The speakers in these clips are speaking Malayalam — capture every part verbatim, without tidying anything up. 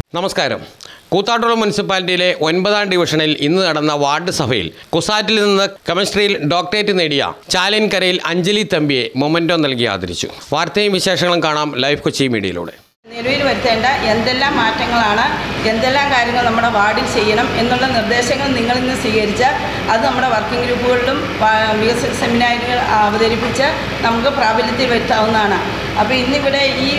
നമസ്കാരം. കൂത്താട്ടുകുളം മുനിസിപ്പാലിറ്റിയിലെ ഒൻപതാം ഡിവിഷനിൽ ഇന്ന് നടന്ന വാർഡ് സഭയിൽ കുസാറ്റിൽ നിന്ന് കെമിസ്ട്രിയിൽ ഡോക്ടറേറ്റ് നേടിയ ചാലിൻകരയിൽ അഞ്ജലി തമ്പിയെ മൊമെന്റോ നൽകി ആദരിച്ചു. വാർത്തയും വിശേഷങ്ങളും കാണാം ലൈവ് കൊച്ചി മീഡിയയിലൂടെ. നിലവിൽ വരുത്തേണ്ട എന്തെല്ലാം മാറ്റങ്ങളാണ്, എന്തെല്ലാം കാര്യങ്ങൾ നമ്മുടെ വാർഡിൽ ചെയ്യണം എന്നുള്ള നിർദ്ദേശങ്ങൾ നിങ്ങൾ ഇന്ന് സ്വീകരിച്ച് അത് നമ്മുടെ വർക്കിംഗ് ഗ്രൂപ്പുകളിലും വികസന സെമിനാറുകൾ അവതരിപ്പിച്ച് നമുക്ക് പ്രാബല്യത്തിൽ വരുത്താവുന്നതാണ്. അപ്പോൾ ഇന്നിവിടെ ഈ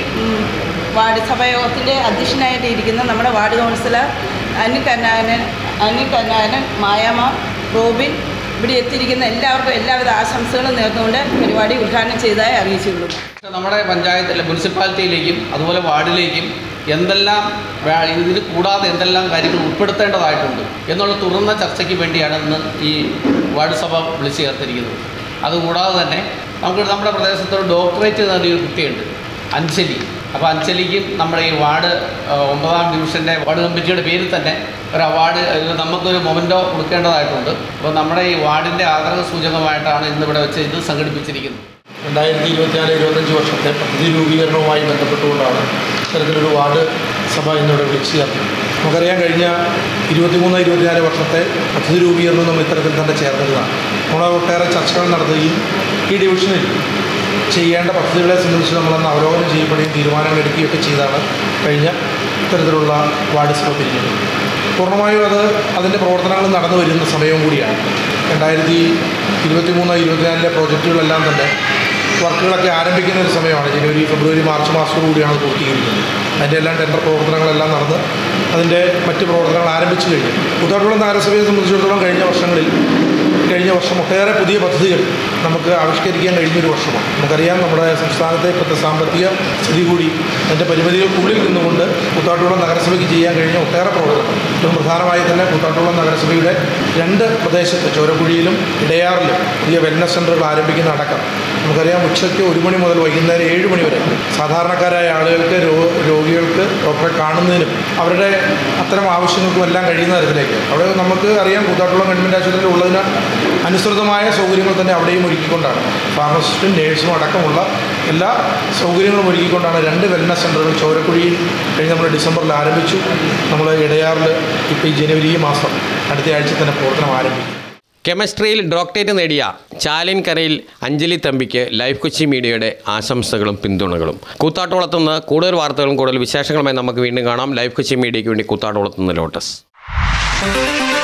വാർഡ് സഭായോഗത്തിൻ്റെ അധ്യക്ഷനായിട്ട് ഇരിക്കുന്ന നമ്മുടെ വാർഡ് കൗൺസിലർ അനിൽ കരുണാകരൻ അനിൽ കരുണാകരൻ മായാമ റോബിൻ ഇവിടെ എത്തിയിരിക്കുന്ന എല്ലാവർക്കും എല്ലാവിധ ആശംസകളും നേർന്നുകൊണ്ട് പരിപാടി ഉദ്ഘാടനം ചെയ്തതായി അറിയിച്ചുള്ളൂ. നമ്മുടെ പഞ്ചായത്തിലെ മുനിസിപ്പാലിറ്റിയിലേക്കും അതുപോലെ വാർഡിലേക്കും എന്തെല്ലാം ഇതിന് കൂടാതെ എന്തെല്ലാം കാര്യങ്ങൾ ഉൾപ്പെടുത്തേണ്ടതായിട്ടുണ്ട് എന്നുള്ള തുറന്ന ചർച്ചയ്ക്ക് വേണ്ടിയാണ് ഇന്ന് ഈ വാർഡ് സഭ വിളിച്ചു ചേർത്തിരിക്കുന്നത്. അതുകൂടാതെ തന്നെ നമുക്ക് നമ്മുടെ പ്രദേശത്ത് ഒരു ഡോക്ടറേറ്റ് നേടിയൊരു കുട്ടിയുണ്ട്, അഞ്ജലി. അപ്പോൾ അഞ്ജലിക്കും നമ്മുടെ ഈ വാർഡ് ഒമ്പതാം ഡിവിഷൻ്റെ വാർഡ് കമ്മിറ്റിയുടെ പേരിൽ തന്നെ ഒരു അവാർഡ് നമുക്കൊരു മൊമെൻറ്റോ കൊടുക്കേണ്ടതായിട്ടുണ്ട്. അപ്പോൾ നമ്മുടെ ഈ വാർഡിൻ്റെ ആദരവ് സൂചകമായിട്ടാണ് ഇന്നിവിടെ വെച്ച് ഇത് സംഘടിപ്പിച്ചിരിക്കുന്നത്. രണ്ടായിരത്തി ഇരുപത്തിനാല് ഇരുപത്തഞ്ച് വർഷത്തെ പദ്ധതി രൂപീകരണവുമായി ബന്ധപ്പെട്ടുകൊണ്ടാണ് ഇത്തരത്തിലൊരു വാർഡ് സഭ ഇന്നിവിടെ വിളിച്ചു ചേർത്തത്. നമുക്കറിയാം, കഴിഞ്ഞ ഇരുപത്തിമൂന്ന് ഇരുപത്തിനാല് വർഷത്തെ പദ്ധതി രൂപീകരണം നമ്മൾ ഇത്തരത്തിൽ തന്നെ ചേർന്നതാണ്. നമ്മൾ ഒട്ടേറെ ചർച്ചകൾ നടത്തുകയും ഈ ഡിവിഷനിൽ ചെയ്യേണ്ട പദ്ധതികളെ സംബന്ധിച്ച് നമ്മളന്ന് അവലോകനം ചെയ്യപ്പെടുകയും തീരുമാനങ്ങൾ എടുക്കുകയൊക്കെ ചെയ്താണ് കഴിഞ്ഞ ഇത്തരത്തിലുള്ള വാർഡ് സഭ പിരിഞ്ഞത്. പൂർണ്ണമായും അത് അതിൻ്റെ പ്രവർത്തനങ്ങൾ നടന്നു വരുന്ന സമയവും കൂടിയാണ്. രണ്ടായിരത്തി ഇരുപത്തി മൂന്ന് ഇരുപത്തിനാലിലെ പ്രോജക്റ്റുകളെല്ലാം തന്നെ വർക്കുകളൊക്കെ ആരംഭിക്കുന്ന ഒരു സമയമാണ്. ജനുവരി ഫെബ്രുവരി മാർച്ച് മാസത്തോടുകൂടിയാണ് അത് പൂർത്തീകരിക്കുന്നത്. അതിൻ്റെ എല്ലാം ടെൻഡർ പ്രവർത്തനങ്ങളെല്ലാം നടന്ന് അതിൻ്റെ മറ്റ് പ്രവർത്തനങ്ങൾ ആരംഭിച്ചു കഴിഞ്ഞു. കൂത്താട്ടുകുളം നഗരസഭയെ സംബന്ധിച്ചിടത്തോളം കഴിഞ്ഞ വർഷങ്ങളിൽ കഴിഞ്ഞ വർഷം ഒട്ടേറെ പുതിയ പദ്ധതികൾ നമുക്ക് ആവിഷ്കരിക്കാൻ കഴിഞ്ഞൊരു വർഷമാണ്. നമുക്കറിയാം, നമ്മുടെ സംസ്ഥാനത്തെ ഇപ്പോഴത്തെ സാമ്പത്തിക സ്ഥിതി കൂടി അതിൻ്റെ പരിമിതികൾക്കുള്ളിൽ നിന്നുകൊണ്ട് കൂത്താട്ടുകുളം നഗരസഭയ്ക്ക് ചെയ്യാൻ കഴിഞ്ഞ ഒട്ടേറെ പ്രവർത്തനം. ഏറ്റവും പ്രധാനമായി തന്നെ കൂത്താട്ടുകുളം നഗരസഭയുടെ രണ്ട് പ്രദേശത്ത് ചോരക്കുഴിയിലും ഇടയാറിലും പുതിയ വെൽനസ് സെൻ്ററുകൾ ആരംഭിക്കുന്ന അടക്കം നമുക്കറിയാം, ഉച്ചയ്ക്ക് ഒരു മണി മുതൽ വൈകുന്നേരം ഏഴ് മണി വരെ സാധാരണക്കാരായ ആളുകൾക്ക് രോഗികൾക്ക് ഡോക്ടറെ കാണുന്നതിനും അവരുടെ അത്തരം ആവശ്യങ്ങൾക്കും എല്ലാം കഴിയുന്ന തരത്തിലേക്ക് അവിടെ നമുക്ക് അറിയാം, കൂത്താട്ടുകുളം ഗവൺമെൻറ് ആശുപത്രിയിൽ ഉള്ളതിന് അനുസൃതമായ സൗകര്യങ്ങൾ തന്നെ അവിടെയും ഒരുക്കിക്കൊണ്ടാണ് ഫാർമസിസ്റ്റും നേഴ്സും അടക്കമുള്ള എല്ലാ സൗകര്യങ്ങളും ഒരുക്കിക്കൊണ്ടാണ് രണ്ട് വെൽനസ് സെൻ്ററുകൾ ചോരക്കുഴിയിൽ കഴിഞ്ഞ് നമ്മൾ ഡിസംബറിൽ ആരംഭിച്ചു. നമ്മൾ ഇടയാറിൽ ഇപ്പോൾ ഈ ജനുവരി ഈ മാസം അടുത്ത ആഴ്ച തന്നെ പ്രവർത്തനം ആരംഭിക്കും. കെമിസ്ട്രിയിൽ ഡോക്ടറേറ്റ് നേടിയ ചാലിൻകരയിൽ അഞ്ജലി തമ്പിക്ക് ലൈവ് കൊച്ചി മീഡിയയുടെ ആശംസകളും പിന്തുണകളും. കൂത്താട്ടുകുളത്തുനിന്ന് കൂടുതൽ വാർത്തകളും കൂടുതൽ വിശേഷങ്ങളുമായി നമുക്ക് വീണ്ടും കാണാം. ലൈവ് കൊച്ചി മീഡിയയ്ക്ക് വേണ്ടി കൂത്താട്ടുകുളത്തുനിന്ന് ലോട്ടസ്.